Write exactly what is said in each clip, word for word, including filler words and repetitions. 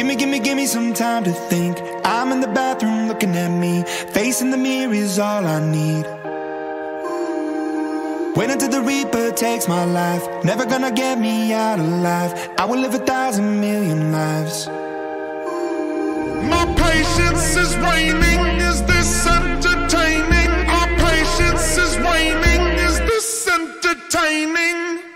Gimme, gimme, gimme some time to think. I'm in the bathroom looking at me. Facing the mirror is all I need. Wait until the Reaper takes my life. Never gonna get me out alive. I will live a thousand million lives. My patience is waning. Is this entertaining? Our patience is waning. Is this entertaining?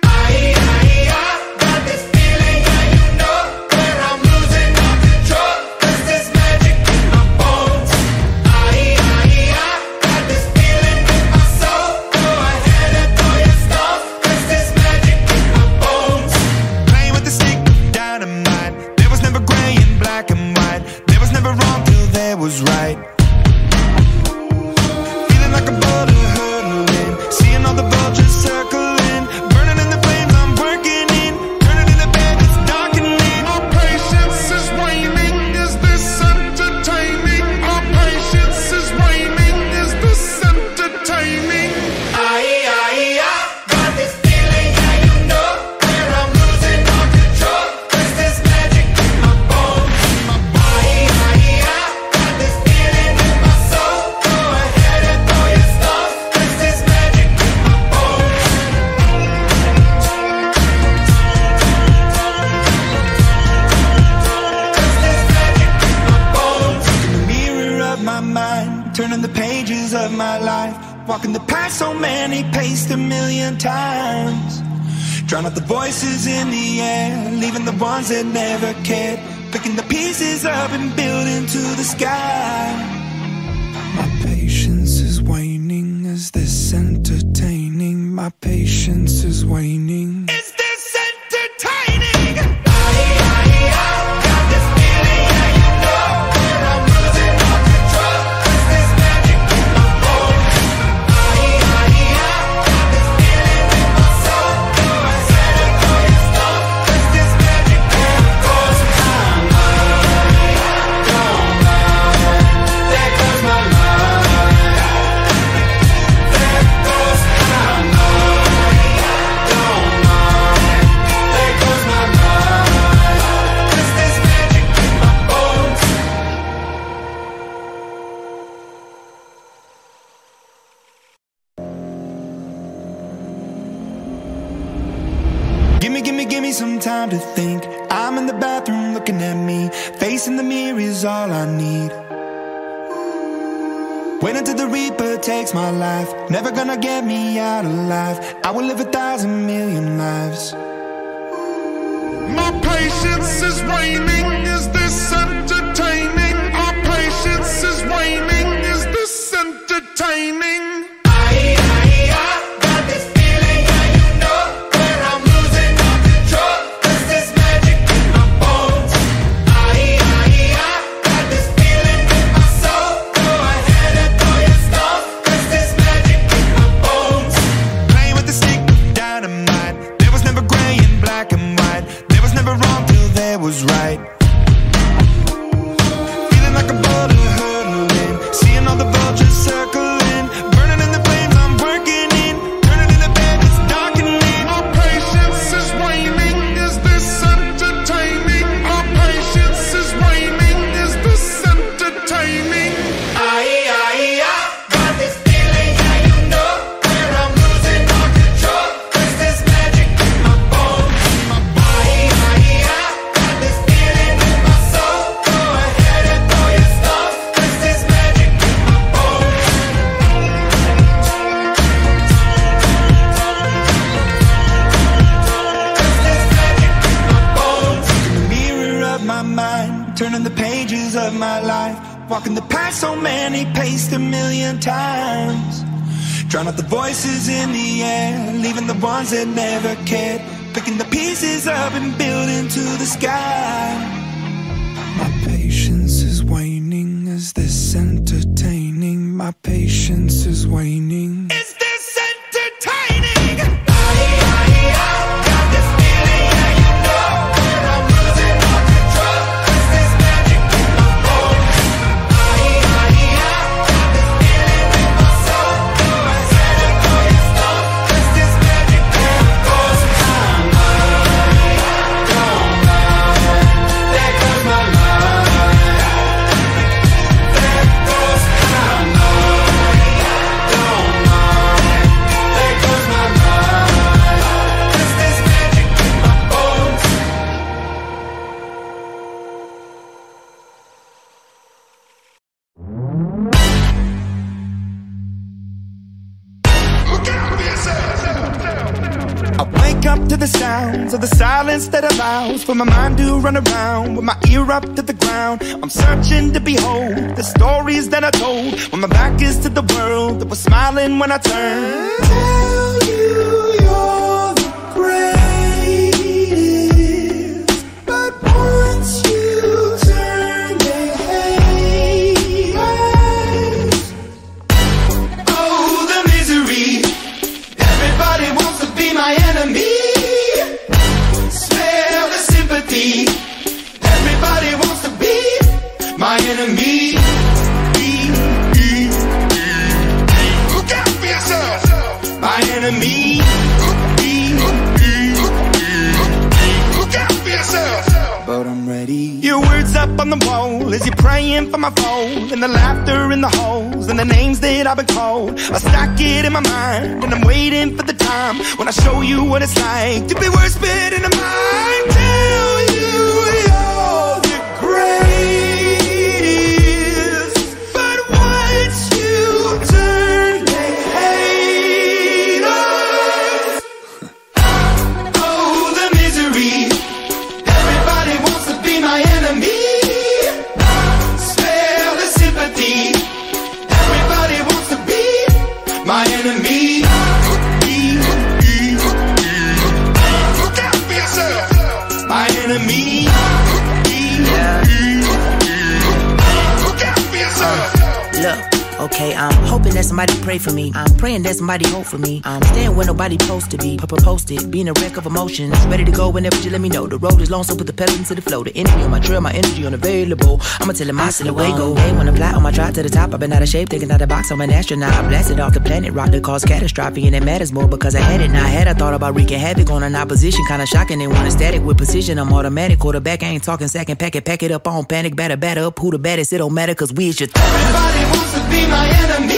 Was right. Feeling like a boulder hurtling, seeing all the vultures circling, burning in the flames I'm working in, turning in the bed it's darkening. Our patience is waning. Is this entertaining? Our patience is waning. Is this entertaining? Aye, aye, I got this feeling, yeah, you know, where I'm losing all control. Cause there's magic in my bones. Aye, aye, I turning the pages of my life, walking the path so many paced a million times. Drown out the voices in the air, leaving the ones that never cared, picking the pieces up and building to the sky. My patience is waning. Is this entertaining? My patience is waning. Is this entertaining? Aye, aye, I got this feeling, yeah, you know, where I'm losing all control. Cause there's magic in my bones. Aye, aye, I got this feeling in my soul. Go ahead and throw your stone. Cause there's magic in my bones. I'm mine, don't mind. There goes my mind. There goes my mind. Don't mind. There goes my mind. Cause there's magic in my bones. Gimme, gimme, gimme some time to think. I'm in the bathroom looking at me. Facing the mirror is all I need. Wait until the Reaper takes my life. Never gonna get me out alive. I will live a thousand million lives. My patience is waning. Is this entertaining? Our patience is waning. Is this entertaining? Aye, aye, I got this feeling, yeah, you know, where I'm losing all control. Cause there's magic in my bones. Aye, aye, I got this feeling in my soul. Go ahead and throw your stone. Cause there's magic in my bones. Playing with the stick of dynamite. There was never gray and black and white. There was never wrong till there was right. Feeling like a boulder hurtling, seeing all the vultures circling, burning in the flames I'm working in, turning in the bed it's darkening. Our patience is waning. Is this entertaining? Our patience is waning. Is this entertaining? Aye, aye, I got this feeling, yeah, you know, where I'm losing all control. Cause there's magic in my bones. Aye, aye, I got this feeling in my soul. Go ahead and throw your stone. Cause there's magic in my bones. Cause there's magic in my bones. In the mirror of my mind, turning the pages of my life, walking the path so many paced a million times. Drown out the voices in the air, leaving the ones that never cared, picking the pieces up and building to the sky. My patience is waning. Is this entertaining? My patience is waning. Is this entertaining? Aye, aye, I got this feeling, yeah, you know, where I'm losing all control. Cause there's magic in my bones. Aye, aye, I got this feeling in my soul. Go ahead and throw your stone. Cause there's magic in my bones. I'm mine, don't mind. There goes my mind. up to the sounds of the silence that allows for my mind to run around with my ear up to the ground. I'm searching to behold the stories that I told when my back is to the world that was smiling when I turned. Tell you you're the greatest, but once you turn they hate us. Oh, the misery. Everybody wants to be my enemy. Smell the sympathy. Everybody wants to be my enemy. Look out for yourself. My enemy. Look out for yourself. But I'm ready. Your words up on the wall as you're praying for my phone, and the laughter in the holes and the names that I've been called. I stack it in my mind and I'm waiting for the time when I show you what it's like to be worse fit in the mind. Tell you you're the greatest, but once you turn they hate us. Oh, the misery. Everybody wants to be my enemy. Spare the sympathy. Everybody wants to be my enemy. Look out for yourself. My enemy. Look out for yourself. Look, okay, I'm hoping that somebody pray for me. I'm praying that somebody hope for me. I'm staying where nobody supposed to be. Papa posted, being a wreck of emotions. Ready to go whenever you let me know. The road is long, so put the pedal into the flow. The energy on my trail, my energy unavailable. I'ma tell him I still away go. Hey, when I fly on my drive to the top, I've been out of shape, thinking out the box. I'm an astronaut. I blasted off the planet, rock that caused catastrophe, and it matters more because I had it. Now I had I thought about wreaking havoc on an opposition, kinda shocking. They want a static with precision. I'm automatic, quarterback. I ain't talking second pack it, pack it up on panic, batter, batter up. Who the baddest? It don't matter, cause we is your. Everybody wants to be my enemy.